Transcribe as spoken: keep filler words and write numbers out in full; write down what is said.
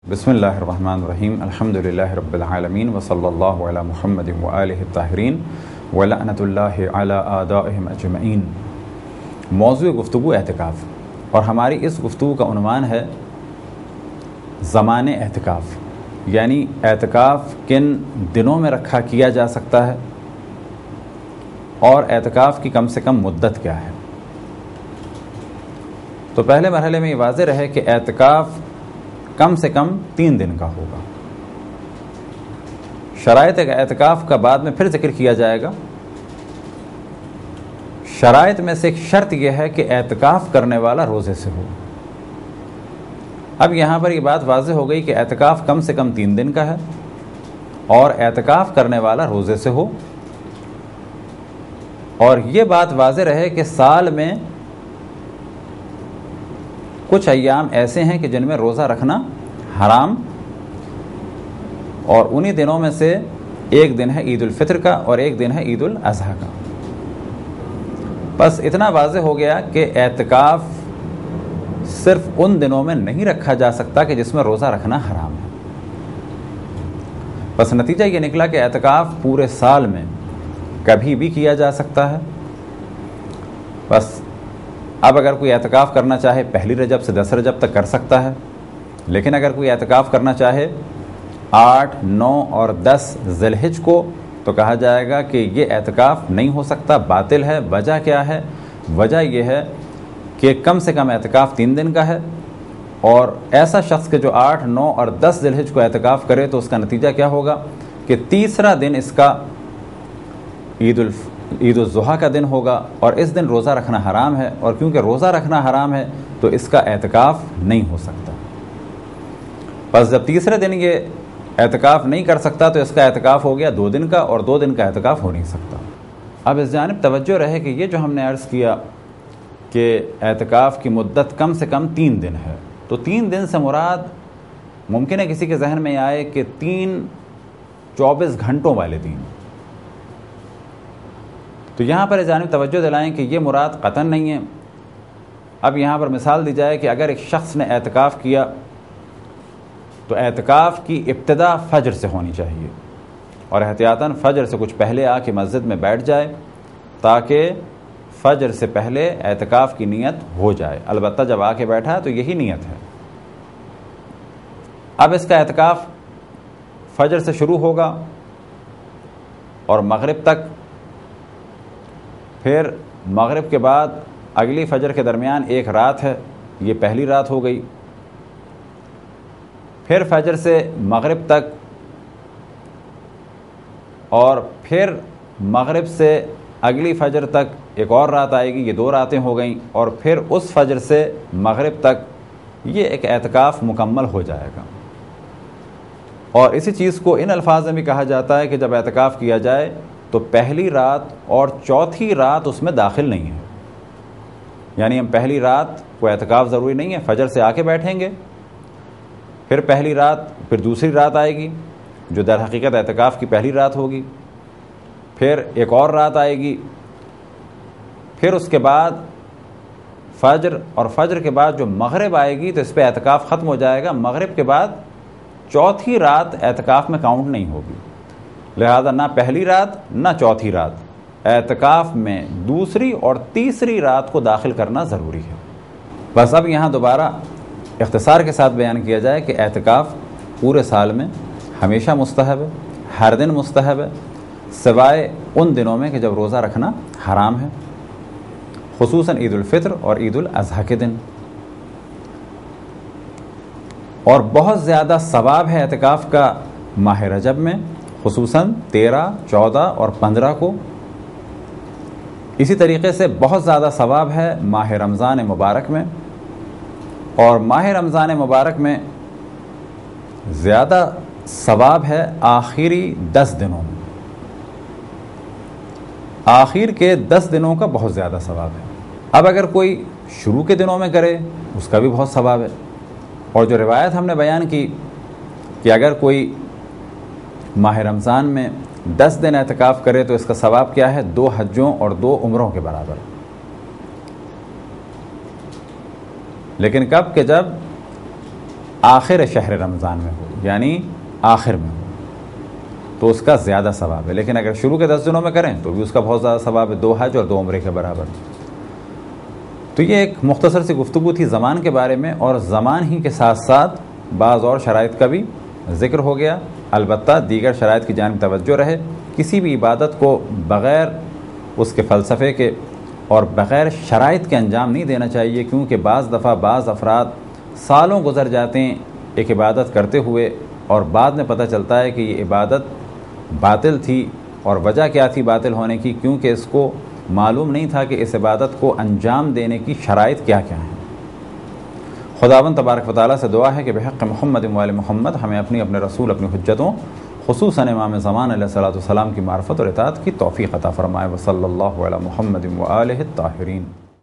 بسم اللہ الرحمن الرحیم الحمد للہ رب العالمین وصلی اللہ علی محمد وآلہ الطاہرین ولعنۃ اللہ علی اعدائہم اجمعین۔ موضوع گفتگو اعتکاف، اور ہماری اس گفتگو کا عنوان ہے زمان اعتکاف، یعنی اعتکاف کن دنوں میں رکھا کیا جا سکتا ہے اور اعتکاف کی کم سے کم مدت کیا ہے۔ تو پہلے مرحلے میں یہ واضح رہے کہ اعتکاف کم سے کم تین دن کا ہوگا۔ شرائط اعتکاف کا بعد میں پھر ذکر کیا جائے گا۔ شرائط میں سے ایک شرط یہ ہے کہ اعتکاف کرنے والا روزے سے ہو۔ اب یہاں پر یہ بات واضح ہو گئی کہ اعتکاف کم سے کم تین دن کا ہے اور اعتکاف کرنے والا روزے سے ہو، اور یہ بات واضح رہے کہ سال میں کچھ ایام ایسے ہیں کہ جن میں روزہ رکھنا حرام، اور انہی دنوں میں سے ایک دن ہے عید الفطر کا اور ایک دن ہے عید الاضحیٰ کا۔ بس اتنا واضح ہو گیا کہ اعتکاف صرف ان دنوں میں نہیں رکھا جا سکتا کہ جس میں روزہ رکھنا حرام ہے۔ بس نتیجہ یہ نکلا کہ اعتکاف پورے سال میں کبھی بھی کیا جا سکتا ہے۔ بس اب اگر کوئی اعتکاف کرنا چاہے پہلی رجب سے دس رجب تک کر سکتا ہے، لیکن اگر کوئی اعتکاف کرنا چاہے آٹھ نو اور دس ذی الحجہ کو تو کہا جائے گا کہ یہ اعتکاف نہیں ہو سکتا، باطل ہے۔ وجہ کیا ہے؟ وجہ یہ ہے کہ کم سے کم اعتکاف تین دن کا ہے، اور ایسا شخص کہ جو آٹھ نو اور دس ذی الحجہ کو اعتکاف کرے تو اس کا نتیجہ کیا ہوگا کہ تیسرا دن اس کا عید الف عید الضحیٰ کا دن ہوگا، اور اس دن روزہ رکھنا حرام ہے، اور کیونکہ روزہ رکھنا حرام ہے تو اس کا اعتکاف نہیں ہو سکتا۔ بس جب تیسرے دن یہ اعتکاف نہیں کر سکتا تو اس کا اعتکاف ہو گیا دو دن کا، اور دو دن کا اعتکاف ہو نہیں سکتا۔ اب اس جانب توجہ رہے کہ یہ جو ہم نے عرض کیا کہ اعتکاف کی مدت کم سے کم تین دن ہے، تو تین دن سے مراد ممکن ہے کسی کے ذہن میں آئے کہ تین چوبیس گھنٹوں والے دن، تو یہاں پر اس جانب توجہ دلائیں کہ یہ مراد قطعاً نہیں ہے۔ اب یہاں پر مثال دی جائے کہ اگر ایک شخص نے اعتکاف کیا تو اعتکاف کی ابتدا فجر سے ہونی چاہیے، اور احتیاطاً فجر سے کچھ پہلے آ کے مسجد میں بیٹھ جائے تاکہ فجر سے پہلے اعتکاف کی نیت ہو جائے۔ البتہ جب آ کے بیٹھا تو یہی نیت ہے۔ اب اس کا اعتکاف فجر سے شروع ہوگا اور مغرب تک، پھر مغرب کے بعد اگلی فجر کے درمیان ایک رات ہے، یہ پہلی رات ہو گئی، پھر فجر سے مغرب تک، اور پھر مغرب سے اگلی فجر تک ایک اور رات آئے گی، یہ دو راتیں ہو گئیں، اور پھر اس فجر سے مغرب تک یہ ایک اعتکاف مکمل ہو جائے گا۔ اور اسی چیز کو ان الفاظ میں بھی کہا جاتا ہے کہ جب اعتکاف کیا جائے تو پہلی رات اور چوتھی رات اس میں داخل نہیں ہے، یعنی ہم پہلی رات کو اعتکاف ضروری نہیں ہے، فجر سے آ کے بیٹھیں گے، پھر پہلی رات، پھر دوسری رات آئے گی جو در حقیقت اعتکاف کی پہلی رات ہوگی، پھر ایک اور رات آئے گی، پھر اس کے بعد فجر، اور فجر کے بعد جو مغرب آئے گی تو اس پہ اعتکاف ختم ہو جائے گا۔ مغرب کے بعد چوتھی رات اعتکاف میں کاؤنٹ نہیں ہوگی، لہذا نہ پہلی رات نہ چوتھی رات، اعتکاف میں دوسری اور تیسری رات کو داخل کرنا ضروری ہے۔ بس اب یہاں دوبارہ اختصار کے ساتھ بیان کیا جائے کہ اعتکاف پورے سال میں ہمیشہ مستحب ہے، ہر دن مستحب ہے، سوائے ان دنوں میں کہ جب روزہ رکھنا حرام ہے، خصوصاً عید الفطر اور عید الاضحیٰ کے دن۔ اور بہت زیادہ ثواب ہے اعتکاف کا ماہ رجب میں، خصوصاً تیرہ چودہ اور پندرہ کو۔ اسی طریقے سے بہت زیادہ ثواب ہے ماہ رمضان مبارک میں، اور ماہ رمضان مبارک میں زیادہ ثواب ہے آخری دس دنوں میں، آخر کے دس دنوں کا بہت زیادہ ثواب ہے۔ اب اگر کوئی شروع کے دنوں میں کرے اس کا بھی بہت ثواب ہے، اور جو روایت ہم نے بیان کی کہ اگر کوئی ماہ رمضان میں دس دن اعتکاف کرے تو اس کا ثواب کیا ہے؟ دو حجوں اور دو عمروں کے برابر۔ لیکن کب کہ جب آخر شہر رمضان میں ہو، یعنی آخر میں ہو تو اس کا زیادہ ثواب ہے، لیکن اگر شروع کے دس دنوں میں کریں تو بھی اس کا بہت زیادہ ثواب ہے، دو حج اور دو عمرے کے برابر۔ تو یہ ایک مختصر سی گفتگو تھی زمان کے بارے میں، اور زمان ہی کے ساتھ ساتھ بعض اور شرائط کا بھی ذکر ہو گیا، البتہ دیگر شرائط کی جانب توجہ رہے۔ کسی بھی عبادت کو بغیر اس کے فلسفے کے اور بغیر شرائط کے انجام نہیں دینا چاہیے، کیونکہ بعض دفعہ بعض افراد سالوں گزر جاتے ہیں ایک عبادت کرتے ہوئے، اور بعد میں پتہ چلتا ہے کہ یہ عبادت باطل تھی، اور وجہ کیا تھی باطل ہونے کی؟ کیونکہ اس کو معلوم نہیں تھا کہ اس عبادت کو انجام دینے کی شرائط کیا کیا ہیں۔ خداوند تبارک و تعالیٰ سے دعا ہے کہ بحق محمد و آل محمد ہمیں اپنی اپنے رسول اپنی حجتوں خصوصاً امام زمان علیہ الصلوۃ والسلام کی معرفت اور اطاعت کی توفیق عطا فرمائے۔ وصلی اللہ علی محمد و آلہ الطاہرین۔